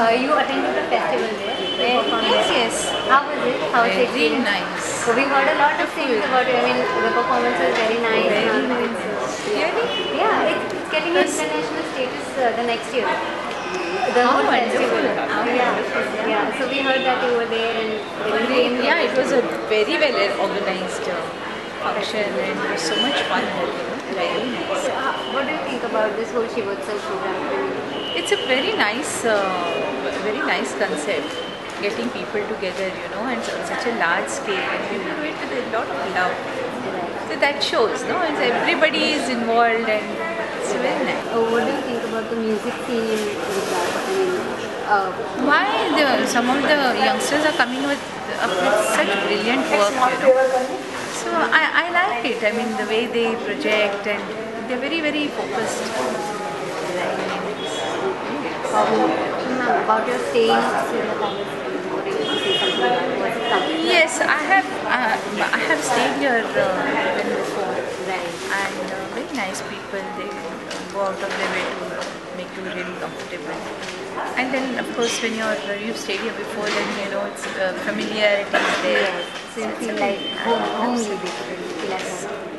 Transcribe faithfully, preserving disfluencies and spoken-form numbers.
uh, you attended the festival there. You performed Yes, there. yes. How was it? How was the Very experience? nice. So we heard a lot of things about it. I mean, the performance was very nice. Very and all. nice. Really? Yeah, it's, it's getting an Because- international status uh, the next year. The How whole festival. wonderful. How yeah. wonderful. Yeah. So we heard that you were there and you came. Yeah, it was a very well organized uh, function and it was so much fun. You know, very nice. So, uh, what do you think about this whole shivotsav program? It's a very nice, uh, very nice concept. Getting people together, you know, and on such a large scale, and people do it with a lot of love. So that shows, no? It's everybody is involved, and it's very nice. Oh, what do you think about the music scene in Gujarat? I mean, uh, Why the, some of the youngsters are coming with up with such brilliant work, you know. So I, I like it. I mean, the way they project and they're very, very focused. um, about your stay in Surya Palace, what do you want to say something about it? Was it something? Yes, I have. Uh, I have stayed here uh, even before, Right. and uh, very nice people. They uh, go out of their way to make you really comfortable. And then, of course, when you're uh, you've stayed here before, then you know it's uh, familiarity is there. Yes. So you feel like home, homely basically. You feel like home.